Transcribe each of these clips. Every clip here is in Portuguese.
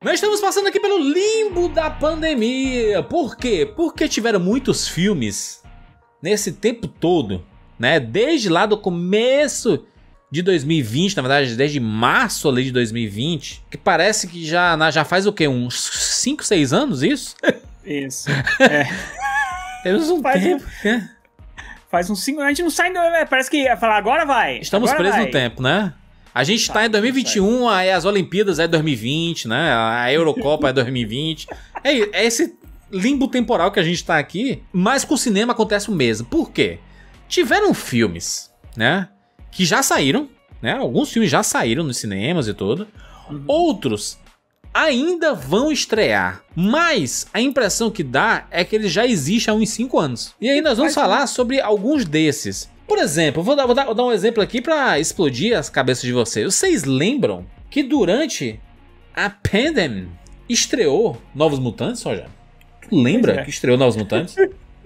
Nós estamos passando aqui pelo limbo da pandemia. Por quê? Porque tiveram muitos filmes nesse tempo todo, né? Desde lá do começo de 2020, na verdade, desde março ali de 2020, que parece que já faz o quê? Uns 5, 6 anos isso? Isso. É. Temos um tempo. Faz uns 5 anos, a gente não sai, parece que ia falar, agora vai. Estamos agora presos vai. no tempo, né? A gente tá em 2021, aí as Olimpíadas é 2020, né? A Eurocopa é 2020. É esse limbo temporal que a gente tá aqui, mas com o cinema acontece o mesmo. Por quê? Tiveram filmes, né? Que já saíram, né? Alguns filmes já saíram nos cinemas e tudo. Outros ainda vão estrear, mas a impressão que dá é que eles já existem há uns 5 anos. E aí nós vamos falar sobre alguns desses. Por exemplo, vou dar um exemplo aqui pra explodir as cabeças de vocês. Vocês lembram que durante a pandemia estreou Novos Mutantes, Rogério? Tu lembra que estreou Novos Mutantes?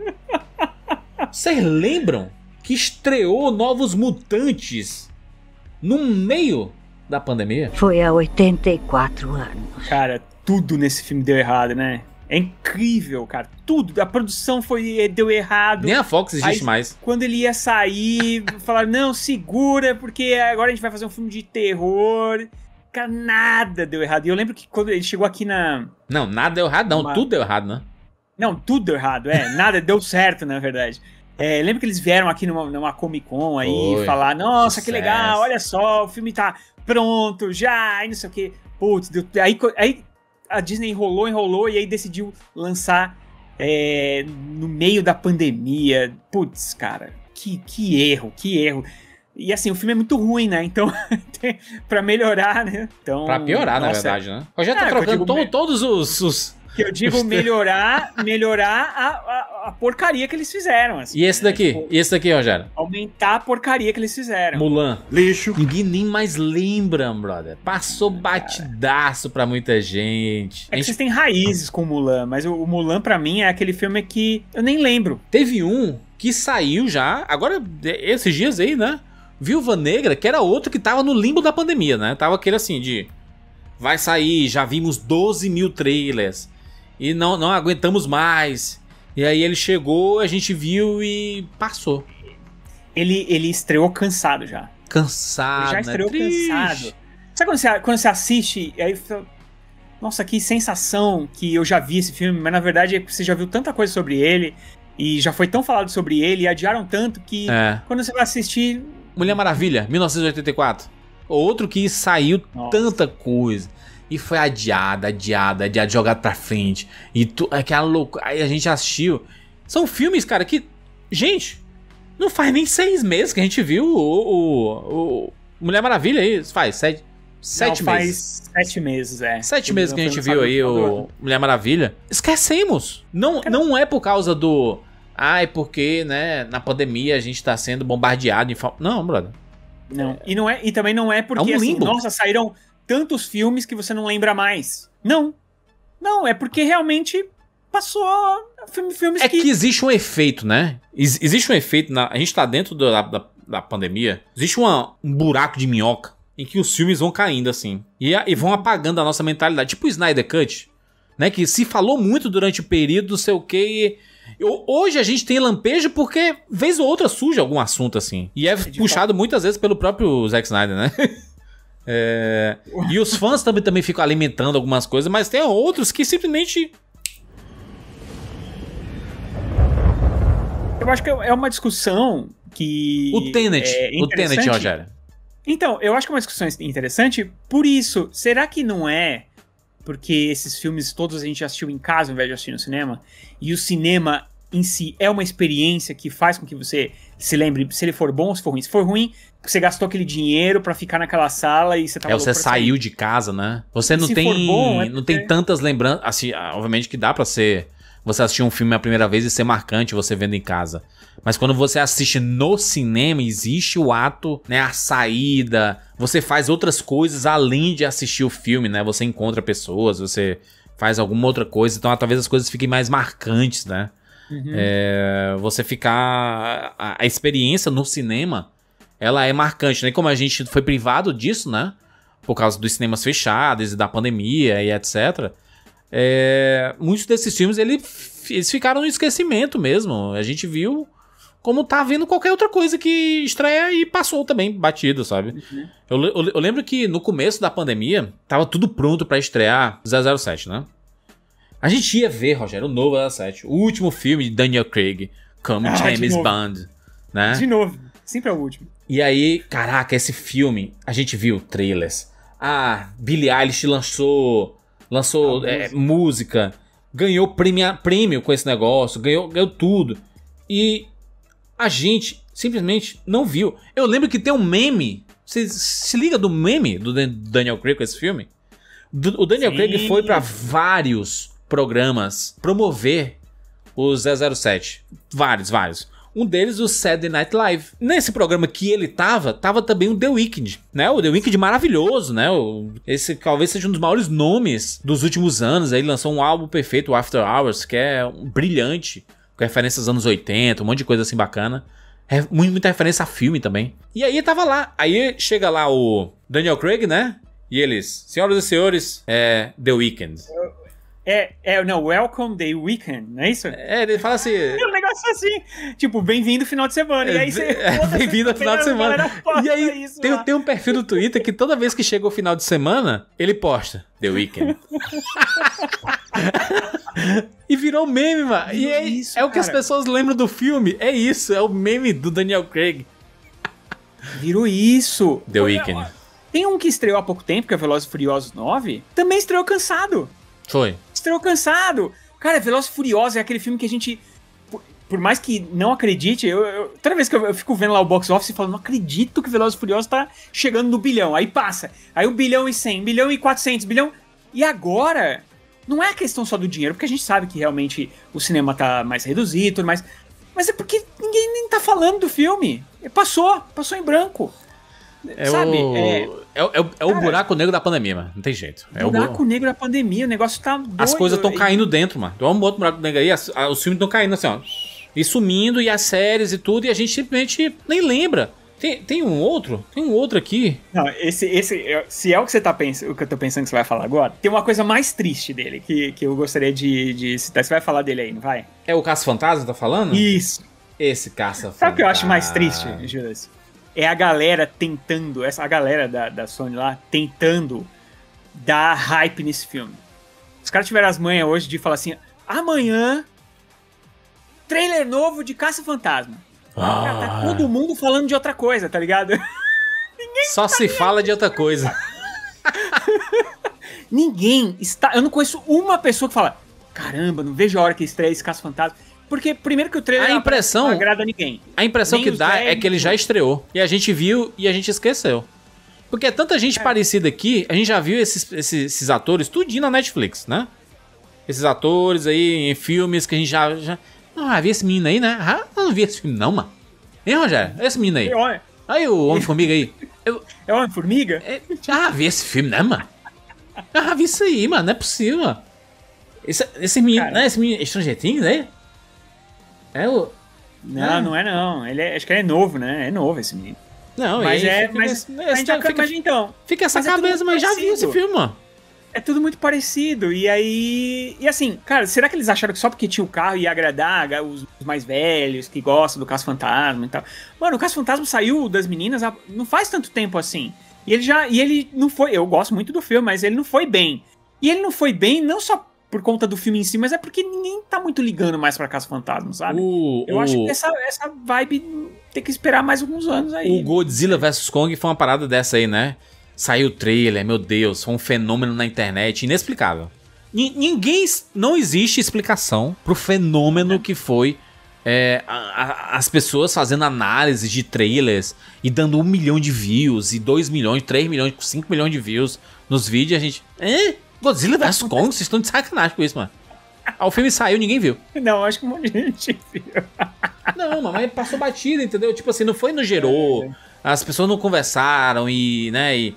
Vocês lembram que estreou Novos Mutantes no meio da pandemia? Foi há 84 anos. Cara, tudo nesse filme deu errado, né? É incrível, cara. Tudo. A produção deu errado. Nem a Fox existe mais. Quando ele ia sair, falaram, não, segura, porque agora a gente vai fazer um filme de terror. Cara, nada deu errado. E eu lembro que quando ele chegou aqui na... Não, nada deu errado não. Tudo deu errado, né? Não, tudo deu errado, nada deu certo, na verdade. Lembro que eles vieram aqui numa Comic Con aí falar, nossa, que legal, olha só, o filme tá pronto já, e não sei o que. Putz, aí a Disney enrolou e aí decidiu lançar no meio da pandemia. Putz, cara, que erro. E assim, o filme é muito ruim, né? Então, pra melhorar, né? Então, pra piorar, na verdade, né? Eu já tô trocando todos os... Que eu digo melhorar a porcaria que eles fizeram. Assim, e esse daqui? Tipo, e esse daqui, Rogério? Aumentar a porcaria que eles fizeram. Mulan. Lixo. Ninguém nem mais lembra, brother. Passou batidaço pra muita gente. Que vocês têm raízes com o Mulan, mas o Mulan pra mim é aquele filme que eu nem lembro. Teve um que saiu já, agora, esses dias aí, né? Viúva Negra, que era outro que tava no limbo da pandemia, né? Tava aquele assim de... Vai sair, já vimos 12 mil trailers. E não aguentamos mais. E aí ele chegou, a gente viu e passou. Ele estreou cansado já. Cansado, ele já estreou cansado. Sabe quando você assiste, e aí nossa, que sensação que eu já vi esse filme, mas na verdade você já viu tanta coisa sobre ele, e já foi tão falado sobre ele, e adiaram tanto que quando você vai assistir... Mulher Maravilha, 1984. Outro que saiu tanta coisa. E foi adiado, jogado pra frente. E aquela loucura. Aí a gente assistiu. São filmes, cara, que... Gente, não faz nem 6 meses que a gente viu o Mulher Maravilha aí. Faz 7 meses. Faz 7 meses, 7 meses que a gente viu aí o Mulher Maravilha. Esquecemos. Não é por causa do... é porque, né, na pandemia a gente tá sendo bombardeado. Não, brother. Não. E também não é porque, assim, nossa, saíram... tantos filmes que você não lembra mais. Não, é porque realmente passou filmes que existe um efeito, né? Existe um efeito, a gente tá dentro da pandemia, existe um buraco de minhoca em que os filmes vão caindo assim, e vão apagando a nossa mentalidade, tipo o Snyder Cut, né? Que se falou muito durante o período, não sei o que... Hoje a gente tem lampejo porque vez ou outra surge algum assunto assim, e é puxado muitas vezes pelo próprio Zack Snyder, né? E os fãs também ficam alimentando algumas coisas, mas tem outros que simplesmente... Eu acho que é uma discussão que... O Tenet, Rogério. Então, eu acho que é uma discussão interessante por isso. Será que não é porque esses filmes todos a gente assistiu em casa ao invés de assistir no cinema? E o cinema em si é uma experiência que faz com que você se lembre se ele for bom ou se for ruim. Se for ruim, você gastou aquele dinheiro pra ficar naquela sala e você tava você saiu de casa, né? Você não tem tantas lembranças. Assim, obviamente que dá pra ser... Você assistir um filme a primeira vez e ser marcante você vendo em casa. Mas quando você assiste no cinema, existe o ato, né? A saída. Você faz outras coisas além de assistir o filme, né? Você encontra pessoas, você faz alguma outra coisa. Então talvez as coisas fiquem mais marcantes, né? Você ficar... A experiência no cinema, ela é marcante, né? Como a gente foi privado disso, né? por causa dos cinemas fechados e da pandemia e etc. Muitos desses filmes, eles ficaram no esquecimento mesmo. A gente viu como tá vendo qualquer outra coisa que estreia e passou também batido, sabe? Uhum. Eu lembro que no começo da pandemia, tava tudo pronto pra estrear 007, né? A gente ia ver, Rogério, o novo 007, o último filme de Daniel Craig como James Bond, né? De novo, sempre é o último. E aí, caraca, esse filme, a gente viu trailers. Billie Eilish lançou música, ganhou prêmio com esse negócio, ganhou tudo. E a gente simplesmente não viu. Eu lembro que tem um meme. Você se liga do meme do Daniel Craig com esse filme? O Daniel Craig foi pra vários programas promover o 007. Vários. Um deles, o Saturday Night Live. Nesse programa que ele tava também o The Weeknd, né? O The Weeknd maravilhoso, né? Esse talvez seja um dos maiores nomes dos últimos anos. Ele lançou um álbum perfeito, o After Hours, que é brilhante, com referências aos anos 80, um monte de coisa assim bacana. Muita referência a filme também. E aí tava lá. Aí chega lá o Daniel Craig, né? E eles, senhoras e senhores, The Weeknd. Não, Welcome the Weekend, não é isso? Ele fala assim... É um negócio assim, tipo, bem-vindo final de semana. E aí você... Bem-vindo ao final de semana. E aí tem um perfil no Twitter que toda vez que chega o final de semana, ele posta The Weeknd. E virou meme, mano. E é o que as pessoas lembram do filme. É isso, é o meme do Daniel Craig. Virou isso. The Weeknd. Tem um que estreou há pouco tempo, que é Velozes e Furiosos 9. Também estreou cansado. Foi. Estreou cansado. Cara, Velozes e Furiosos é aquele filme que a gente... Por mais que não acredite, toda vez que eu fico vendo lá o box office e falo, não acredito que Velozes e Furiosos tá chegando no bilhão. Aí passa. Aí 1 bilhão e 100, 1 bilhão e 400, bilhão... E agora, não é a questão só do dinheiro, porque a gente sabe que realmente o cinema tá mais reduzido e tudo mais. Mas é porque ninguém nem tá falando do filme. Passou em branco. É o buraco negro da pandemia, mano. Não tem jeito. O buraco negro da pandemia, o negócio tá doido. As coisas estão caindo dentro, mano. Tem um outro buraco negro aí, os filmes estão caindo assim, ó. E sumindo, e as séries e tudo, e a gente simplesmente nem lembra. Tem um outro aqui. Não, se é o que você tá pensando, o que eu tô pensando que você vai falar agora, tem uma coisa mais triste dele, que eu gostaria de citar. Você vai falar dele aí, não vai? É o Caça-Fantasma, tá falando? Isso. Esse Caça-Fantasma. Sabe o que eu acho mais triste, Juras? É a galera tentando, a galera da Sony lá, tentando dar hype nesse filme. Os caras tiveram as manhas hoje de falar assim, amanhã, trailer novo de Caça-Fantasma. Tá todo mundo falando de outra coisa, tá ligado? Só se fala de outra coisa. Ninguém está... Eu não conheço uma pessoa que fala, caramba, não vejo a hora que estreia esse Caça-Fantasma. Porque, primeiro que o trailer não agrada ninguém. A impressão que dá é que ele já estreou. E a gente viu e a gente esqueceu. Porque é tanta gente parecida aqui, a gente já viu esses atores tudinho na Netflix, né? Esses atores aí em filmes que a gente já... Ah, vi esse menino aí, né? Eu não vi esse filme não, mano. Hein, Rogério? Esse menino aí. Aí o Homem-Formiga aí. É o Homem-Formiga? Vi esse filme, né, mano? Vi isso aí, mano. Não é possível, mano. Esse menino, né? Esse menino Stranger Things aí? Não é não. Acho que ele é novo, né? É novo esse menino. Não, mas então. Fica essa cabeça, mas já vi esse filme, mano. É tudo muito parecido. E aí... E assim, cara, será que eles acharam que só porque tinha o carro ia agradar os mais velhos, que gostam do Caça-Fantasma e tal? Mano, o Caça-Fantasma saiu das meninas não faz tanto tempo assim. E ele não foi... Eu gosto muito do filme, mas ele não foi bem. E ele não foi bem não só por conta do filme em si, mas é porque ninguém tá muito ligando mais pra Caça-Fantasma, sabe? Eu acho que essa vibe tem que esperar mais alguns anos aí. O Godzilla vs Kong foi uma parada dessa aí, né? Saiu o trailer, meu Deus, foi um fenômeno na internet, inexplicável. Não existe explicação pro fenômeno que foi as pessoas fazendo análise de trailers e dando 1 milhão de views, e 2 milhões, 3 milhões, 5 milhões de views nos vídeos, a gente... Godzilla vs Kong? Vocês estão de sacanagem com isso, mano. O filme saiu, ninguém viu. Não, acho que um monte de gente viu. Não, mas passou batida, entendeu? Tipo assim, não foi, não gerou. As pessoas não conversaram e, né,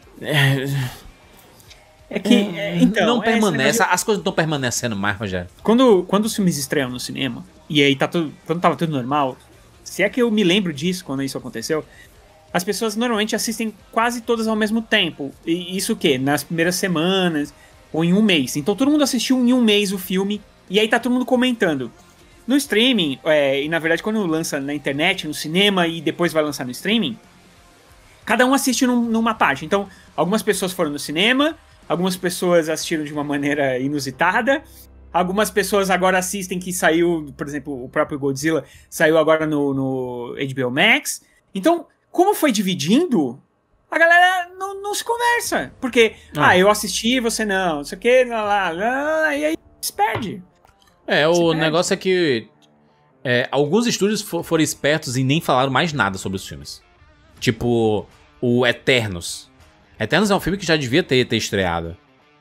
então, não permanece, as coisas não estão permanecendo mais, Rogério. Quando os filmes estreiam no cinema, e aí quando tava tudo normal, se é que eu me lembro disso, quando isso aconteceu, as pessoas normalmente assistem quase todas ao mesmo tempo. E isso o quê? Nas primeiras semanas ou em um mês. Então todo mundo assistiu em um mês o filme e aí tá todo mundo comentando. No streaming, e na verdade quando lança na internet, no cinema e depois vai lançar no streaming, cada um assiste numa parte. Então algumas pessoas foram no cinema, algumas pessoas assistiram de uma maneira inusitada, algumas pessoas agora assistem que saiu, por exemplo, o próprio Godzilla saiu agora no HBO Max. Então, como foi dividindo, a galera não se conversa. Porque, eu assisti, você não sei o que, e aí se perde. O negócio é que alguns estúdios foram espertos e nem falaram mais nada sobre os filmes. Tipo, o Eternos. Eternos é um filme que já devia ter estreado.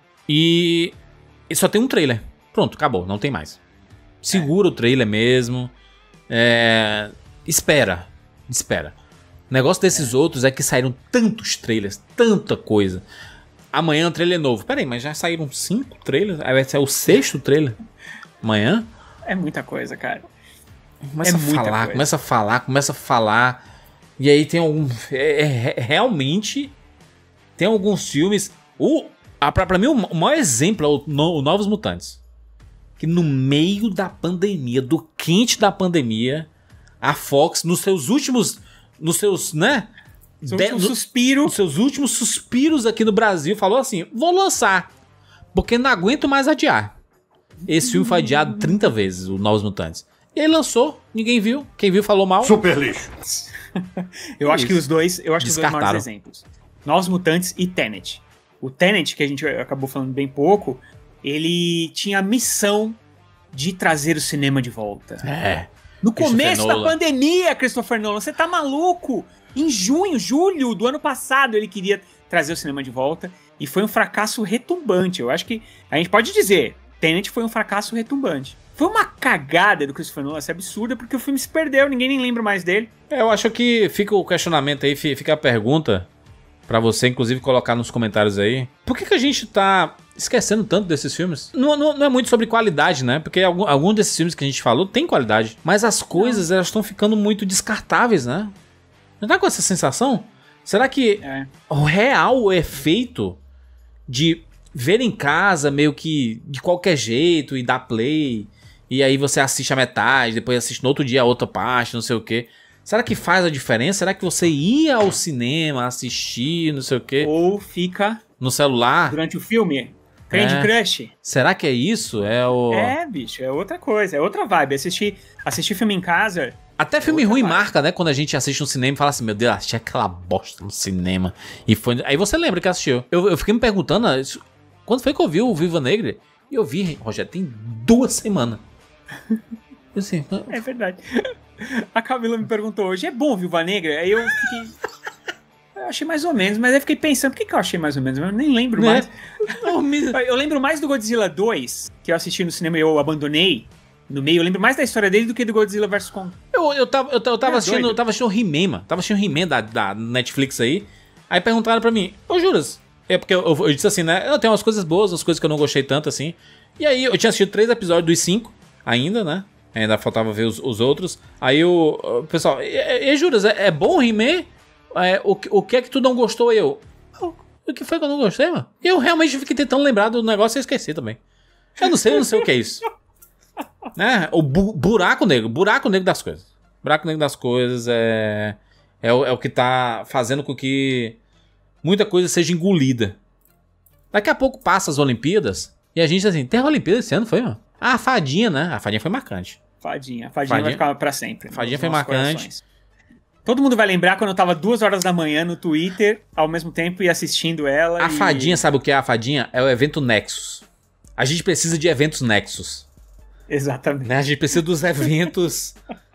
E só tem um trailer. Pronto, acabou, não tem mais. Segura o trailer mesmo. Espera. O negócio desses outros é que saíram tantos trailers, tanta coisa. Amanhã é um trailer novo. Pera aí, mas já saíram 5 trailers? Aí vai ser o 6º trailer? Amanhã? É muita coisa, cara. Começa a falar. E aí tem algum... realmente... Tem alguns filmes... Pra mim, o maior exemplo é o Novos Mutantes. Que no meio da pandemia, do quente da pandemia, a Fox, nos seus últimos... Nos seus, né? Nos seus últimos suspiros aqui no Brasil, falou assim, vou lançar, porque não aguento mais adiar. Esse filme foi adiado 30 vezes, o Novos Mutantes. E ele lançou, ninguém viu. Quem viu falou mal. Super lixo. Eu acho que os dois maiores exemplos. Novos Mutantes e Tenet. O Tenet, que a gente acabou falando bem pouco, ele tinha a missão de trazer o cinema de volta. No começo da pandemia, Christopher Nolan, você tá maluco? Em julho do ano passado, ele queria trazer o cinema de volta e foi um fracasso retumbante. Eu acho que a gente pode dizer, Tenet foi um fracasso retumbante. Foi uma cagada do Christopher Nolan, essa absurda, porque o filme se perdeu, ninguém nem lembra mais dele. Eu acho que fica o questionamento aí, fica a pergunta pra você, inclusive, colocar nos comentários aí. Por que a gente tá esquecendo tanto desses filmes? Não é muito sobre qualidade, né? Porque algum desses filmes que a gente falou tem qualidade, mas as coisas, elas estão ficando muito descartáveis, né? Não tá com essa sensação? Será que o real efeito de ver em casa meio que de qualquer jeito e dar play, e aí você assiste a metade, depois assiste no outro dia a outra parte, não sei o quê. Será que faz a diferença? Será que você ia ao cinema assistir, não sei o quê? Ou fica no celular durante o filme? Candy Crush. Será que é isso? Bicho, é outra coisa, é outra vibe. Assistir filme em casa... Até filme ruim marca, né? Quando a gente assiste no cinema e fala assim, meu Deus, assisti aquela bosta no cinema. E foi... Aí você lembra que assistiu. Eu fiquei me perguntando, quando foi que eu vi o Viúva Negra? E eu vi, Rogério, tem 2 semanas. Assim, é verdade. A Camila me perguntou hoje, é bom Viúva Negra? Aí eu fiquei... Eu achei mais ou menos, mas aí fiquei pensando, por que eu achei mais ou menos? Eu nem lembro mais. Eu lembro mais do Godzilla 2, que eu assisti no cinema e eu abandonei no meio. Eu lembro mais da história dele do que do Godzilla vs Kong. Eu tava assistindo o He-Man, mano. Tava assistindo o He-Man da Netflix aí. Aí perguntaram pra mim, Juras? Porque eu disse assim, né? Eu tenho umas coisas boas, umas coisas que eu não gostei tanto assim. E aí eu tinha assistido 3 episódios dos 5 ainda, né? Ainda faltava ver os outros. Aí o pessoal, Juras, é bom o He-Man? O que é que tu não gostou? O que foi que eu não gostei, mano? Eu realmente fiquei tentando lembrar do negócio e esqueci também. Eu não sei o que é isso. Né? O buraco negro das coisas. Buraco negro das coisas é o que tá fazendo com que muita coisa seja engolida. Daqui a pouco passa as Olimpíadas e a gente assim, tem a Olimpíada esse ano, foi, mano? A Fadinha, né? A Fadinha foi marcante. Fadinha vai ficar pra sempre. Fadinha foi marcante. Corações. Todo mundo vai lembrar quando eu tava 2 horas da manhã no Twitter, ao mesmo tempo, e assistindo ela. A Fadinha, sabe o que é a Fadinha? É o evento Nexus. A gente precisa de eventos Nexus. Exatamente. Né? A gente precisa dos eventos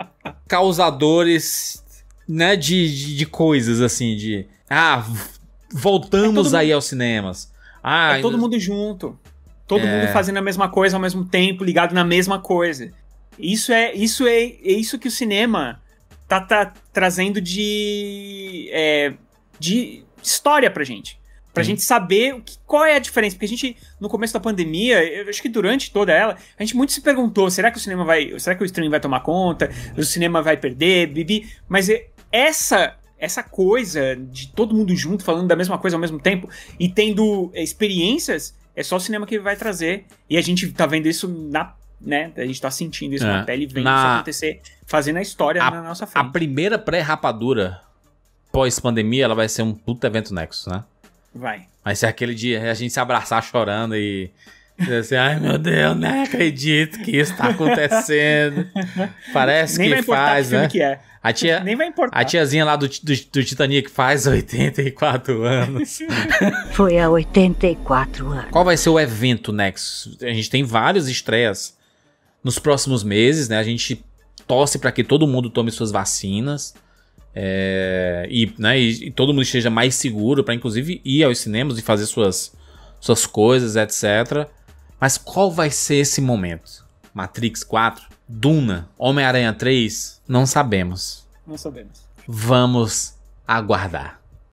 causadores, né, de coisas, assim, de... voltamos aí aos cinemas. Todo mundo junto. Todo mundo fazendo a mesma coisa ao mesmo tempo, ligado na mesma coisa. Isso é isso que o cinema tá trazendo de história pra gente. Pra gente saber qual é a diferença. Porque a gente, no começo da pandemia, eu acho que durante toda ela, a gente muito se perguntou, será que o streaming vai tomar conta? O cinema vai perder? Mas essa essa coisa de todo mundo junto, falando da mesma coisa ao mesmo tempo e tendo experiências, é só o cinema que vai trazer. E a gente tá vendo isso né? A gente tá sentindo isso na pele, vendo isso acontecer, fazendo a história na nossa frente. A primeira pré-rapadura pós-pandemia, ela vai ser um puta evento Nexus, né? Vai ser aquele dia a gente se abraçar chorando e dizer assim, ai meu Deus, não acredito que isso tá acontecendo. Parece nem que vai importar faz, que filme né? Que é. Nem vai importar. A tiazinha lá do Titanic faz 84 anos. Foi há 84 anos. Qual vai ser o evento Nexus? A gente tem várias estreias nos próximos meses, né? A gente torce para que todo mundo tome suas vacinas e todo mundo esteja mais seguro para inclusive ir aos cinemas e fazer suas coisas, etc. Mas qual vai ser esse momento? Matrix 4? Duna? Homem-Aranha 3? Não sabemos. Não sabemos. Vamos aguardar.